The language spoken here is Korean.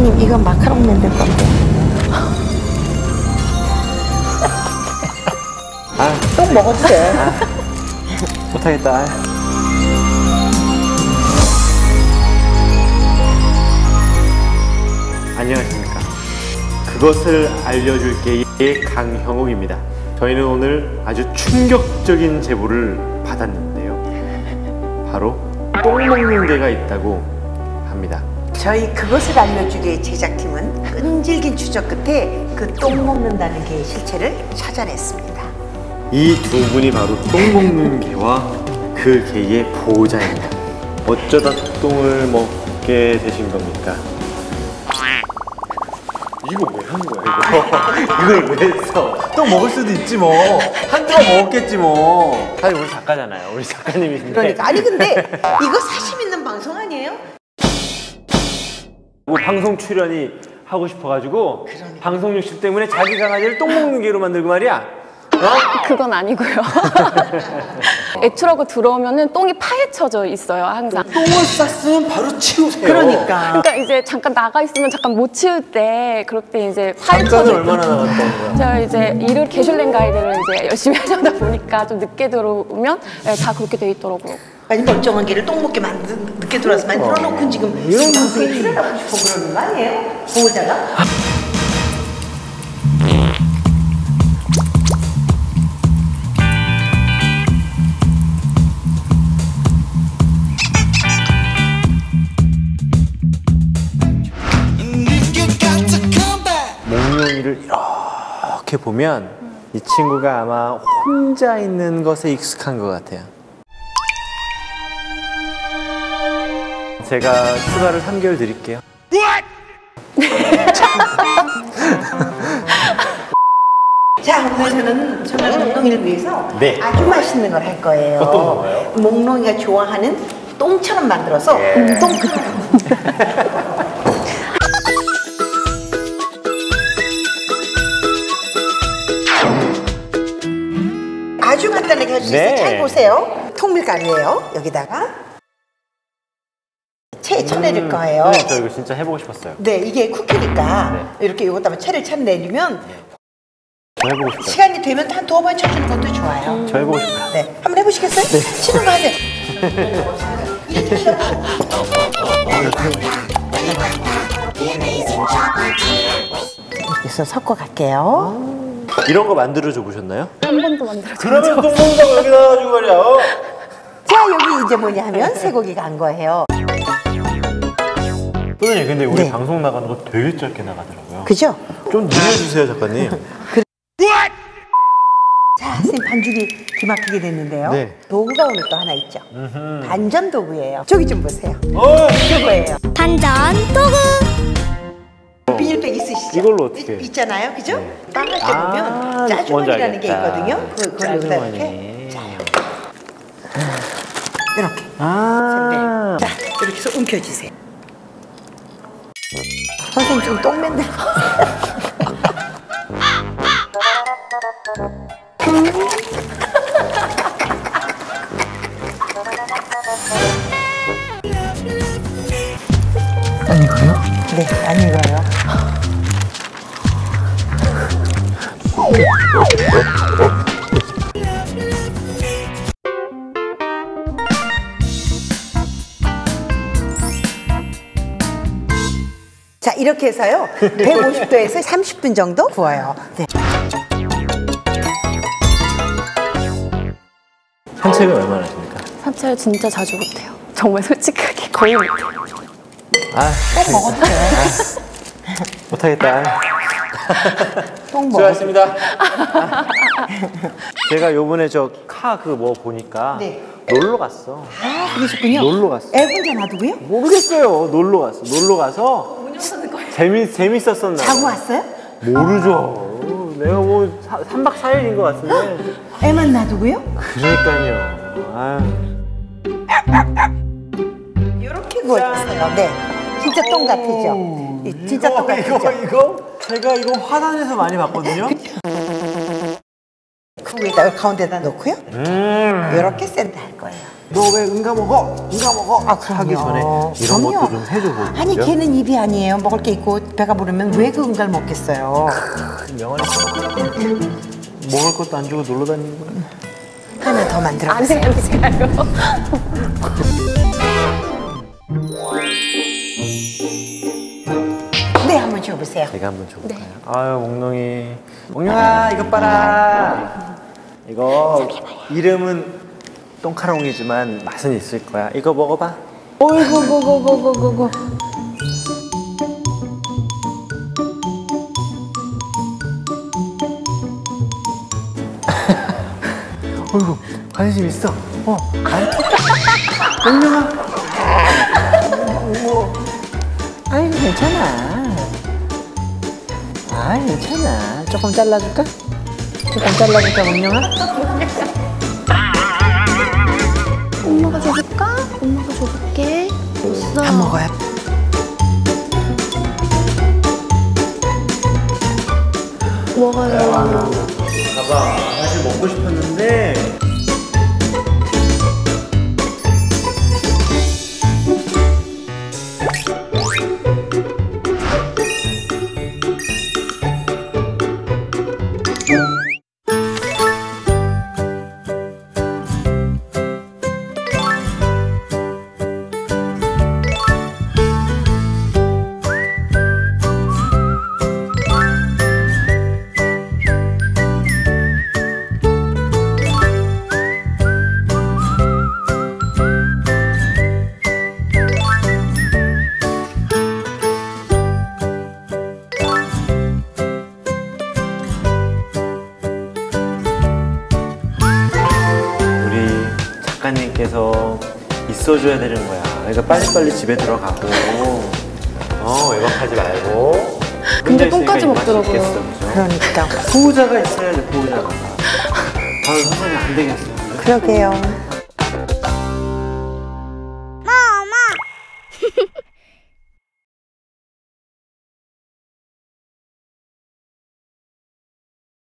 사장님, 이건 마카롱 만들 건데. 똥 먹어도 돼. 못하겠다. 안녕하십니까. 그것을 알려줄게의 강형욱입니다. 저희는 오늘 아주 충격적인 제보를 받았는데요. 바로 똥 먹는 개가 있다고 합니다. 저희 그것을 알려주기의 제작팀은 끈질긴 추적 끝에 그 똥 먹는다는 개의 실체를 찾아냈습니다. 이 두 분이 바로 똥 먹는 개와 그 개의 보호자입니다. 어쩌다 똥을 먹게 되신 겁니까? 이거 왜 한 거야, 이거? 이걸 왜 했어? 또 먹을 수도 있지 뭐. 한두 번 먹었겠지 뭐. 사실 우리 작가잖아요. 우리 작가님이신데. 그러니까. 아니 근데 이거 사심 있는 방송 아니에요? 뭐 방송 출연이 하고 싶어가지고 방송 욕심 때문에 자기 강아지를 똥 먹는 개로 만들고 말이야. 그건 아니고요. 애출하고 들어오면은 똥이 파헤쳐져 있어요, 항상. 똥을 쌌으면 바로 치우세요. 그러니까 이제 잠깐 나가 있으면 잠깐 못 치울 때, 그럴 때 이제 잠깐은 파헤쳐져. 얼마나 나갔다는 거야? 제가 이제 일을 개슐랭 가이드를 이제 열심히 하려다 보니까 좀 늦게 들어오면 다 그렇게 돼 있더라고요. 아니 멀쩡한 개를 똥 먹게 늦게 들어와서 만들어 놓고 지금 이런 방송에 출연하고 싶어 그러는 거 아니에요? 보호자가? 몽룡이를 이렇게 보면 이 친구가 아마 혼자 있는 것에 익숙한 것 같아요. 제가 휴가를 3개월 드릴게요. 자, 오늘 저는 몽롱이를 위해서 네. 아주 맛있는 걸 할 거예요. 어떤 건가요? 몽롱이가 좋아하는 똥처럼 만들어서 똥. 아주 간단하게 할 수 있어요. 네. 잘 보세요. 통밀가루예요. 여기다가 채 쳐내릴 거예요. 네, 저 이거 진짜 해보고 싶었어요. 네, 이게 쿠키니까 이렇게 이것다가 채를 쳐내리면 저 해보고 싶어요. 시간이 되면 한 2번 쳐주는 것도 좋아요. 저 해보고 싶어요. 네, 한번 해보시겠어요? 네. 치는 거 하세요. 그래서 섞어 갈게요. 이런 거 만들어줘 보셨나요? 한 번도 만들어줘. 그러면 똥 먹는다고 여기 나와가지고 말이야. 자, 여기 이제 뭐냐 하면 쇠고기가 간 거예요. 선생님, 근데 우리 네. 방송 나가는 거 되게 짧게 나가더라고요. 그죠? 좀 늘려주세요, 작가님. 자, 선생님 반죽이 기막히게 됐는데요. 네. 도구가 오늘 또 하나 있죠. 반전 도구예요. 저기 좀 보세요. 이거예요. 반전 도구. 비닐백 있으시죠? 이걸로 어떻게? 있잖아요, 그죠? 네. 빵할 때 보면 뭔지 짜주머니라는 게 알겠다. 있거든요. 그걸 여기다 이렇게 짜주머니. 짜요. 이렇게. 아. 자, 이렇게 해서 움켜주세요. 선생님 좀 똥맨들. 안 익어요? 네, 안 익어요. 자, 이렇게 해서요 150도에서 30분 정도 구워요. 네. 산책은 얼마나 하십니까? 산책을 진짜 자주 못해요. 정말 솔직하게 거의 못해요. 아, 똥 먹어도 돼. 못하겠다. 똥 먹어도 돼. 수고하셨습니다. 제가 요번에 저 카 그 뭐 보니까 네. 놀러 갔어. 아, 그러셨군요. 놀러 갔어. 애 혼자 놔두고요? 모르겠어요. 놀러 갔어. 놀러 가서 재밌었었나 자고 봐. 왔어요? 모르죠. 내가 뭐 3박 4일인 것 같은데. 애만 놔두고요? 그러니까요. 아유. 이렇게 구워졌어요. 네. 진짜 똥 같으죠? 진짜 똥 같으죠? 이거? 제가 이거 화단에서 많이 봤거든요. 그 위에다 가운데다 놓고요. 이렇게 샌드 할 거예요. 너 왜 응가 먹어? 응가 먹어? 하기 전에 이런 그럼요. 것도 좀 해주고. 아니 걔는 입이 아니에요. 먹을 게 있고 배가 부르면 왜 그 응가를 먹겠어요. 명언이 먹을 것도 안 주고 놀러 다니는구나. 하나 더 만들어 안 보세요. 생각나요. 네, 한번 줘보세요. 제가 한번 줘볼까요? 아유 몽롱이. 몽룡아 이것 봐라. 이거 이름은 똥카롱이지만 맛은 있을 거야. 이거 먹어봐. 어이구. 어이구 관심 있어. 몽룡아. 아이 괜찮아. 아 괜찮아. 조금 잘라줄까? 몽룡아? 엄마가 줘볼까? 엄마가 줘볼게. 있어. 다 먹어요. 먹어요. 봐봐 사실 먹고 싶었는데. 작가님께서 있어줘야 되는 거야. 그러니까 빨리빨리 집에 들어가고 외박하지 말고. 근데 혼자 똥까지 있으니까 이 맛이 먹더라고요. 있겠어, 그죠? 그러니까 보호자가 있어야 돼, 보호자가. 다른 선생님 안 되겠어. 그러게요.